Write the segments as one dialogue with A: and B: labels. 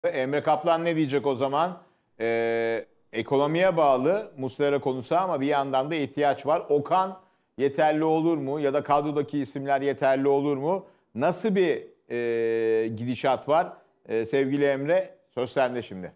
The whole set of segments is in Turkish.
A: Emre Kaplan ne diyecek o zaman? Ekonomiye bağlı Muslera konusu ama bir yandan da ihtiyaç var. Okan yeterli olur mu? Ya da kadrodaki isimler yeterli olur mu? Nasıl bir gidişat var? Sevgili Emre, söz sende şimdi.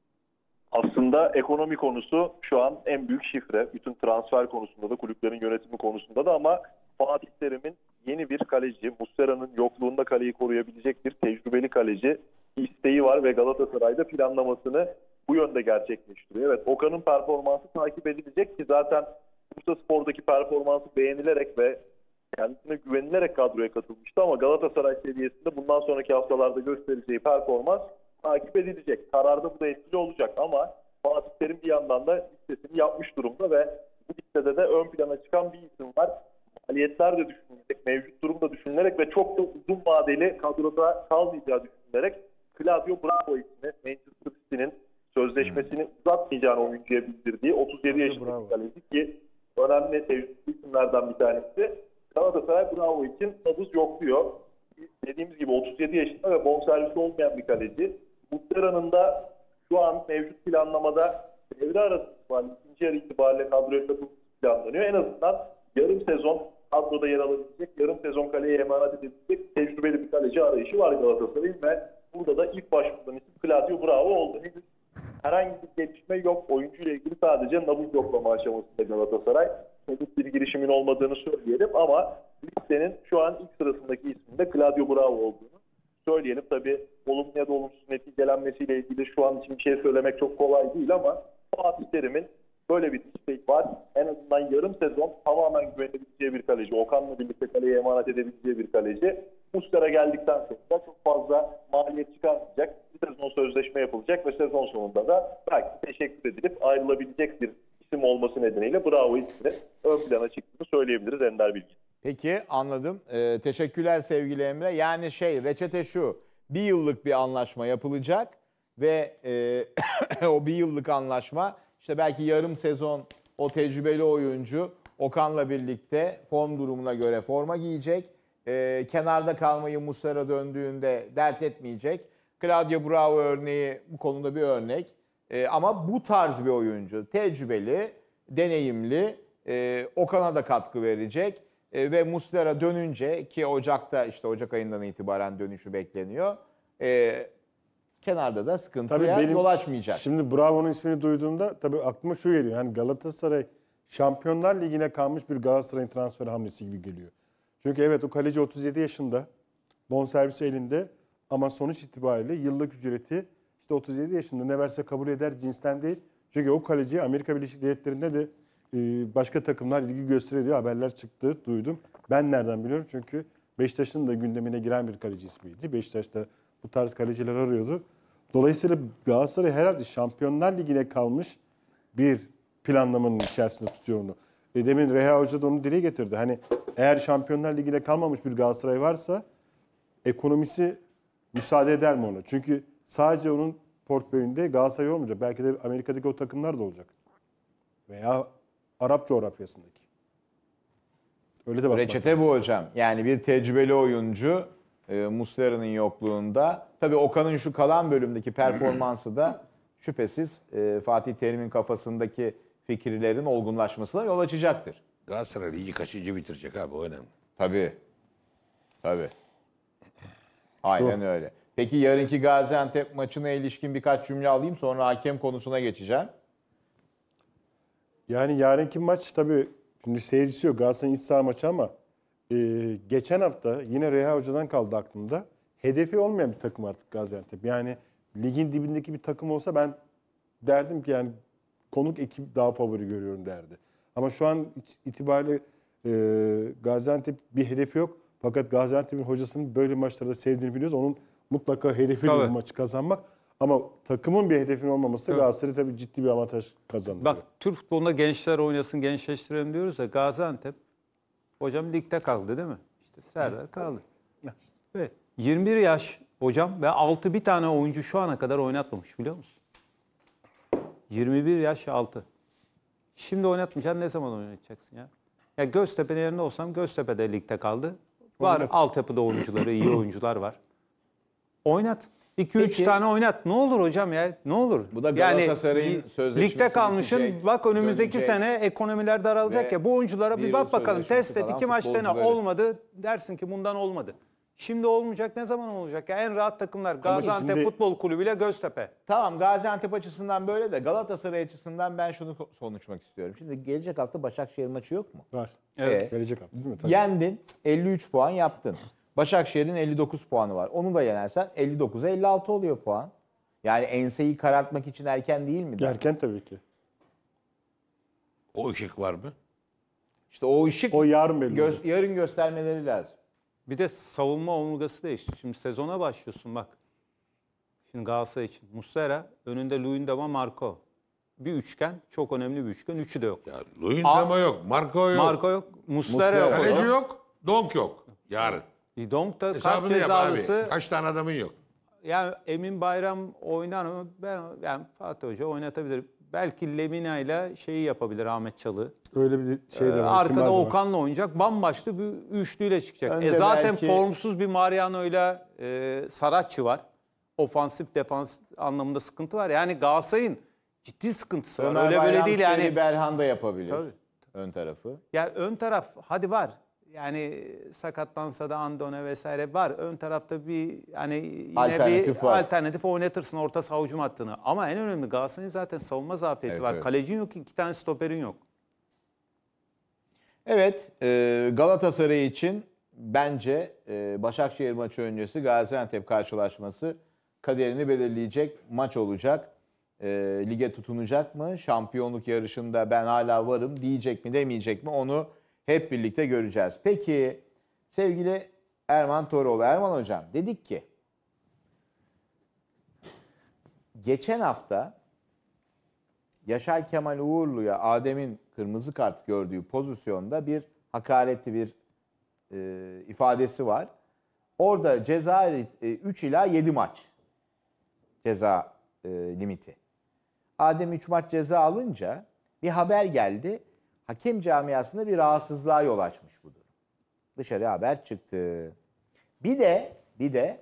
B: Aslında ekonomi konusu şu an en büyük şifre. Bütün transfer konusunda da, kulüplerin yönetimi konusunda da, ama Fatih Terim'in yeni bir kaleci, Muslera'nın yokluğunda kaleyi koruyabilecek bir tecrübeli kaleci isteği var ve Galatasaray'da planlamasını bu yönde gerçekleştiriyor. Evet, Okan'ın performansı takip edilecek ki zaten Bursaspor'daki performansı beğenilerek ve kendisine güvenilerek kadroya katılmıştı, ama Galatasaray seviyesinde bundan sonraki haftalarda göstereceği performans takip edilecek. Kararda bu da etkili olacak, ama Fatih Terim bir yandan da listesini yapmış durumda ve bu listede de ön plana çıkan bir isim var. Maliyetler de düşünülerek, mevcut durum da düşünülerek ve çok da uzun vadeli kadroda kalmayacağı düşünülerek Claudio Bravo ismi, Manchester City'nin sözleşmesini uzatmayacağını oyuncuya bildirdiği 37 yaşındaki kaleci ki önemli tecrübeli isimlerden bir tanesi. Galatasaray Bravo için nabız yokluyor. Dediğimiz gibi 37 yaşında ve bonservisi olmayan bir kaleci. Muslera'nın da şu an mevcut planlamada devre arası itibariyle, ikinci yarı itibariyle kadroya katılması planlanıyor. En azından yarım sezon kadroda yer alabilecek, yarım sezon kaleye emanet edilecek tecrübeli bir kaleci arayışı var Galatasaray'ın ve burada da ilk başvurulan isim Claudio Bravo oldu. Henüz herhangi bir gelişme yok. Oyuncuyla ilgili sadece nabız yoklama aşamasında Galatasaray. Henüz bir girişimin olmadığını söyleyelim, ama listenin şu an ilk sırasındaki isminde Claudio Bravo olduğunu söyleyelim. Tabii olumlu ya da olumsuz neticelenmesiyle ilgili şu an için bir şey söylemek çok kolay değil, ama Fatih Terim'in böyle bir istek var. En azından yarım sezon tamamen güvenebileceği bir kaleci. Okan'la birlikte kaleye emanet edebileceği bir kaleci. Muslera geldikten sonra çok fazla maliyet çıkarmayacak. Bir sezon sözleşme yapılacak ve sezon sonunda da belki teşekkür edilip ayrılabilecek bir isim olması nedeniyle Bravo ismi ön plana çıktığını söyleyebiliriz Ender Bilgin.
A: Peki, anladım. Teşekkürler sevgili Emre. Yani reçete şu: bir yıllık bir anlaşma yapılacak ve o bir yıllık anlaşma işte belki yarım sezon o tecrübeli oyuncu Okan'la birlikte form durumuna göre forma giyecek. Kenarda kalmayı Muslera döndüğünde dert etmeyecek. Claudio Bravo örneği bu konuda bir örnek. Ama bu tarz bir oyuncu, tecrübeli, deneyimli, Okan'a da katkı verecek. Ve Muslera dönünce, ki Ocak'ta, işte Ocak ayından itibaren dönüşü bekleniyor, kenarda da sıkıntıya yol açmayacak.
C: Şimdi Bravo'nun ismini duyduğumda tabii aklıma şu geliyor. Yani Galatasaray Şampiyonlar Ligi'ne kalmış bir Galatasaray'ın transfer hamlesi gibi geliyor. Çünkü evet, o kaleci 37 yaşında, bonservisi elinde, ama sonuç itibariyle yıllık ücreti işte 37 yaşında ne verse kabul eder cinsten değil. Çünkü o kaleci Amerika Birleşik Devletleri'nde de başka takımlar ilgi gösteriyor diye haberler çıktı, duydum. Ben nereden biliyorum? Çünkü Beşiktaş'ın da gündemine giren bir kaleci ismiydi. Beşiktaş'ta bu tarz kaleciler arıyordu. Dolayısıyla Galatasaray herhalde Şampiyonlar Ligi'ne kalmış bir planlamanın içerisinde tutuyor onu. Demin Reha Hoca da onu dile getirdi. Hani eğer Şampiyonlar Ligi'ne kalmamış bir Galatasaray varsa ekonomisi müsaade eder mi ona? Çünkü sadece onun portföyünde Galatasaray olmayacak. Belki de Amerika'daki o takımlar da olacak. Veya Arap coğrafyasındaki. Öyle de
A: reçete bu hocam. Yani bir tecrübeli oyuncu Muslera'nın yokluğunda. Tabii Okan'ın şu kalan bölümdeki performansı da şüphesiz Fatih Terim'in kafasındaki fikirlerin olgunlaşmasına yol açacaktır.
D: Galatasaray ligi kaçıncı bitirecek abi, o önemli.
A: Tabii. Tabii. Aynen öyle. Peki yarınki Gaziantep maçına ilişkin birkaç cümle alayım, sonra hakem konusuna geçeceğim.
C: Yani yarınki maç tabii, şimdi seyircisi yok Galatasaray'ın iç saha maçı, ama geçen hafta yine Reha Hoca'dan kaldı aklımda. Hedefi olmayan bir takım artık Gaziantep. Yani ligin dibindeki bir takım olsa ben derdim ki yani konuk ekip daha favori görüyorum derdi. Ama şu an itibariyle Gaziantep bir hedefi yok. Fakat Gaziantep'in hocasının böyle maçlarda sevdiğini biliyoruz. Onun mutlaka hedefi bu maçı kazanmak. Ama takımın bir hedefinin olmaması Galatasaray tabii ciddi bir avantaj kazandırıyor.
E: Bak, Türk futbolunda gençler oynasın, gençleştirelim diyoruz ya. Gaziantep hocam ligde kaldı değil mi? İşte Serdar kaldı. Ve 21 yaş hocam ve 6 bir tane oyuncu şu ana kadar oynatmamış, biliyor musun? 21 yaş 6. Şimdi oynatmayacaksın, ne zaman oynatacaksın ya? Ya Göztepe'nin yerinde olsam, Göztepe'de ligde kaldı. Var altyapıda oyuncuları, iyi oyuncular var. Oynat. 2-3
A: Peki.
E: tane oynat. Ne olur hocam ya? Ne olur?
A: Bu da Galatasaray'ın sözleşmesi
E: ligde kalmışsın.
A: bitecek,
E: Bak önümüzdeki
A: dönecek.
E: sene ekonomiler daralacak
A: Ve
E: ya. Bu oyunculara bir
A: bir
E: bak
A: yıl
E: bakalım.
A: sözleşmesi
E: Test et.
A: falan
E: 2 maçta ne
A: futbolcuları.
E: olmadı? Dersin ki bundan olmadı. Şimdi olmayacak. Ne zaman olacak? Ya en rahat takımlar Gaziantep
C: şimdi-
E: Futbol Kulübü ile Göztepe.
A: Tamam, Gaziantep açısından böyle de Galatasaray açısından ben şunu konuşmak istiyorum. Şimdi gelecek hafta Başakşehir maçı yok mu?
C: Var.
E: Evet.
C: Gelecek hafta değil mi? Tabii.
A: Yendin, 53 puan yaptın. Başakşehir'in 59 puanı var. Onu da yenersen 59'a 56 oluyor puan. Yani enseyi karartmak için erken değil mi?
C: Erken tabii ki.
D: O ışık var mı?
A: İşte o ışık
C: O yarın belli olacak.
A: yarın göstermeleri lazım.
E: Bir de savunma omurgası değişti. Şimdi sezona başlıyorsun bak. Şimdi Galatasaray için. Muslera, önünde Luyendama, Marco. Bir üçgen, çok önemli bir üçgen. Üçü de yok.
D: Ya Luyendama yok, Marco yok.
E: Marco yok, Muslera yok.
A: Muslera
D: Kaleci
E: hocam.
D: yok, Donk yok. Yarın.
E: Donk da kart
D: Hesabını yap
E: cezalısı.
D: abi. Kaç tane adamın yok?
E: Yani Emin Bayram oynar mı? Yani Fatih Hoca oynatabilir. Belki Lemina ile şeyi yapabilir Ahmet Çalı.
C: Öyle bir şey de var. ihtimal
E: Arkada
C: de var.
E: Okan'la oynayacak. Bambaşka bir üçlüyle çıkacak.
A: Önde
E: Zaten
A: belki-
E: formsuz bir Mariano ile Saratçı var. Ofansif defans anlamında sıkıntı var. Yani Galatasaray'ın ciddi sıkıntısı var.
A: Ömer
E: Öyle böyle
A: Bayram,
E: değil
A: Seri
E: yani.
A: Berhan da yapabilir.
E: Tabii.
A: Ön tarafı.
E: Ya ön taraf hadi var. Yani sakatlansa da Andone vesaire var. Ön tarafta bir yani yine
A: Alternatif
E: bir
A: var.
E: alternatif oynatırsın orta saha hücum hattını. Ama en önemli Galatasaray'ın zaten savunma zafiyeti
A: Evet,
E: var.
A: evet.
E: Kalecin yok, 2 tane stoperin yok.
A: Evet, Galatasaray için bence Başakşehir maçı öncesi Gaziantep karşılaşması kaderini belirleyecek maç olacak. Lige tutunacak mı? Şampiyonluk yarışında ben hala varım diyecek mi demeyecek mi? Onu hep birlikte göreceğiz. Peki sevgili Erman Toroğlu, Erman Hocam dedik ki geçen hafta Yaşar Kemal Uğurlu'ya Adem'in kırmızı kart gördüğü pozisyonda bir hakaretli bir ifadesi var. Orada ceza 3 ila 7 maç ceza limiti. Adem 3 maç ceza alınca bir haber geldi. Hakem camiasında bir rahatsızlığa yol açmış bu durum. Dışarı haber çıktı. Bir de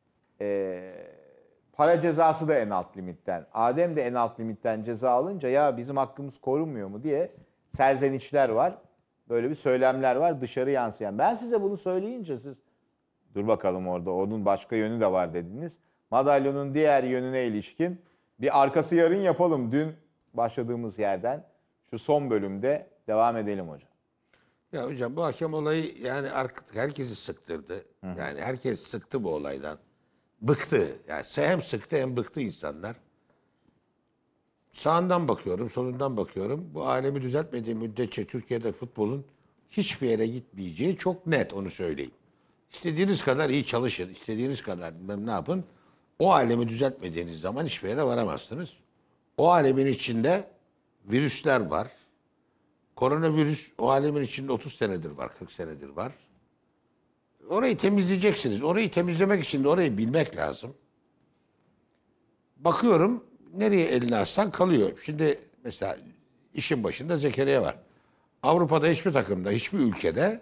A: para cezası da en alt limitten. Adem de en alt limitten ceza alınca ya bizim hakkımız korunmuyor mu diye serzenişler var. Böyle bir söylemler var dışarı yansıyan. Ben size bunu söyleyince siz dur bakalım orada onun başka yönü de var dediniz. Madalyonun diğer yönüne ilişkin bir arkası yarın yapalım. Dün başladığımız yerden şu son bölümde devam edelim hocam.
D: Ya hocam bu hakem olayı yani artık herkesi sıktırdı. Yani herkes sıktı bu olaydan. Bıktı. Yani hem sıktı hem bıktı insanlar. Sağından bakıyorum, solundan bakıyorum. Bu alemi düzeltmediği müddetçe Türkiye'de futbolun hiçbir yere gitmeyeceği çok net, onu söyleyeyim. İstediğiniz kadar iyi çalışın, istediğiniz kadar bilmem ne yapın. O alemi düzeltmediğiniz zaman hiçbir yere varamazsınız. O alemin içinde virüsler var. Koronavirüs o alemin içinde 30 senedir var, 40 senedir var. Orayı temizleyeceksiniz. Orayı temizlemek için de orayı bilmek lazım. Bakıyorum nereye elini atsan kalıyor. Şimdi mesela işin başında Zekeriya var. Avrupa'da hiçbir takımda, hiçbir ülkede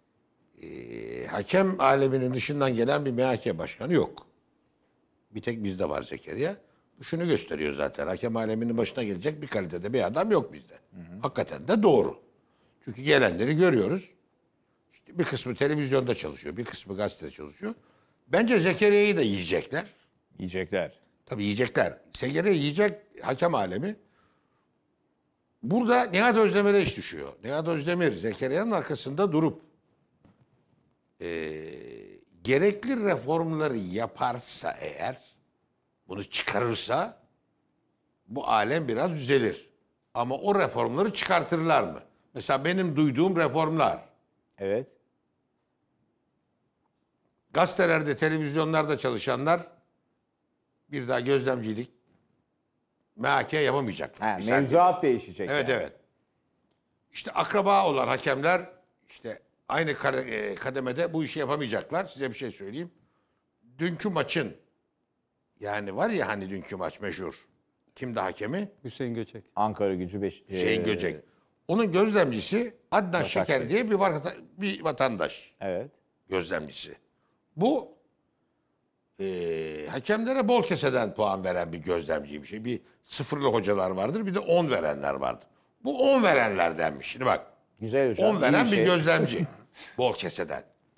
D: hakem aleminin dışından gelen bir MHK başkanı yok. Bir tek bizde var Zekeriya. Bu şunu gösteriyor zaten. Hakem aleminin başına gelecek bir kalitede bir adam yok bizde. Hakikaten de doğru. Çünkü gelenleri görüyoruz. İşte bir kısmı televizyonda çalışıyor, bir kısmı gazetede çalışıyor. Bence Zekeriya'yı da yiyecekler.
A: Yiyecekler.
D: Tabii yiyecekler. Zekeriya yiyecek hakem alemi. Burada Nihat Özdemir'e iş düşüyor. Nihat Özdemir Zekeriya'nın arkasında durup gerekli reformları yaparsa eğer, bunu çıkarırsa bu alem biraz düzelir. Ama o reformları çıkartırlar mı? Mesela benim duyduğum reformlar
A: Evet.
D: gazetelerde, televizyonlarda çalışanlar bir daha gözlemcilik, MHK yapamayacaklar.
A: Ha,
D: Misal
A: mevzuat değişecek.
D: Evet,
A: yani.
D: evet. İşte akraba olan hakemler işte aynı kademede bu işi yapamayacaklar. Size bir şey söyleyeyim. Dünkü maçın yani var ya hani dünkü maç meşhur. Kimdi hakemi?
E: Hüseyin Göçek.
A: Ankara Gücü
D: Hüseyin Göcek. Onun gözlemcisi Adnan Şeker
A: Başakşehir.
D: diye bir vatandaş
A: Evet.
D: gözlemcisi. Bu hakemlere bol keseden puan veren bir gözlemciymiş. Bir sıfırlı hocalar vardır, bir de 10 verenler vardır. Bu 10 verenlerdenmiş. Şimdi bak,
A: Güzel hocam.
D: 10 veren
A: iyi
D: bir
A: şey.
D: gözlemci. Bol keseden.